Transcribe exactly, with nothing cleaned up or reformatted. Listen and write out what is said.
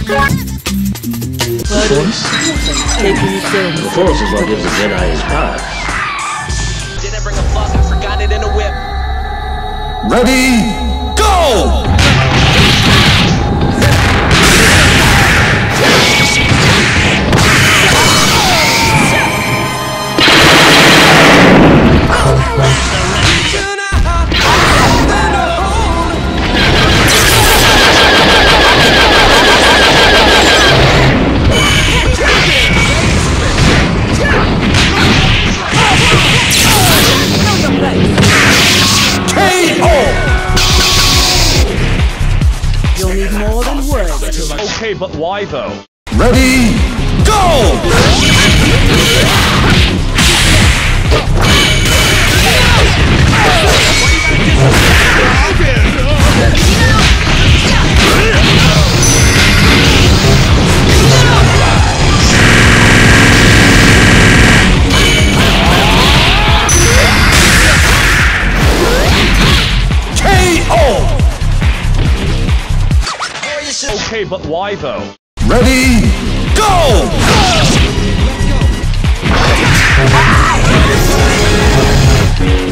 Force? The Force is what gives the Jedi his power. Did I bring a fuck and forgot it in a whip? Ready, go! Okay, but why though? Ready, go! Okay, but why though? Ready, go! Let's go!